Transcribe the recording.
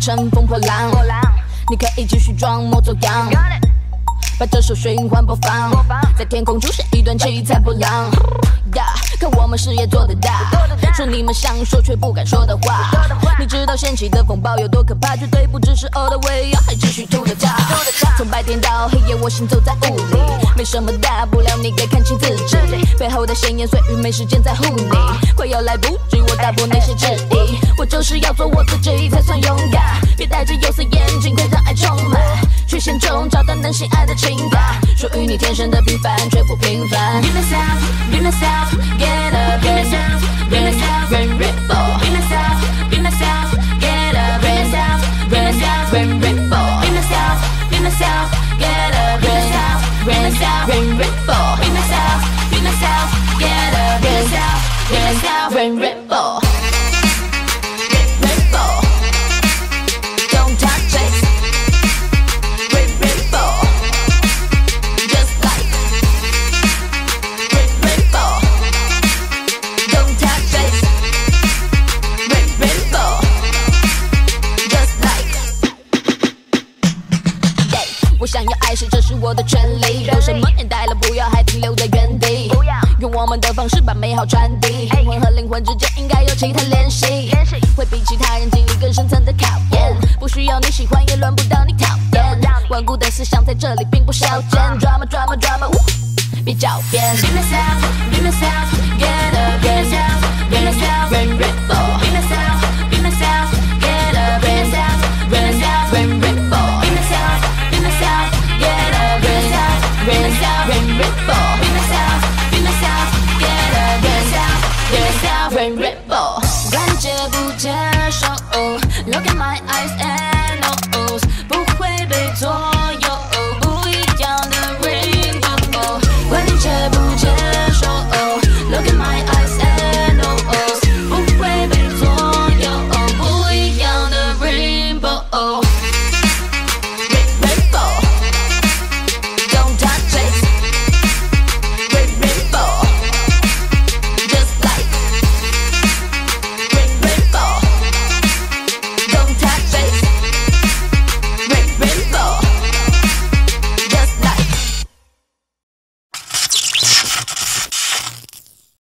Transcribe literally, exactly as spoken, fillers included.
乘风破浪。你可以继续装模作样，把这首循环播放，在天空出现一段七彩波浪。Yeah, 看我们事业做得大，说你们想说却不敢说的话。你知道掀起的风暴有多可怕，绝对不只是 all the way， 还继续吐着它。从白天到黑夜，我行走在雾里，没什么大不了，你该看清自己。背后的闲言碎语，没时间在乎你，快要来不及我打破那些质疑。我就是要做我自己才算勇敢，别戴着有色眼镜，会让爱充满。缺陷中找到能心爱的情感，属于你天生的平凡却不平凡。Be myself, be myself, get up, be myself, be myself, rain ripple. Be myself, be myself, get up, be myself, be myself, rain ripple. Be myself, be myself, get up, be myself, be myself, rain ripple. Be myself, be myself, get up, be myself, be myself, rain ripple. Ripple, don't touch it.我想要爱谁，这是我的权利。都什么年代了，不要还停留在原地。用我们的方式把美好传递。灵魂和灵魂之间应该有其他联系，会比其他人经历更深层的考验。不需要你喜欢，也轮不到你讨厌。顽固的思想在这里并不少见。Drama drama drama， 别狡辩。Be myself, be myself, get up, be myself, be myself, rain ripple. Be myself.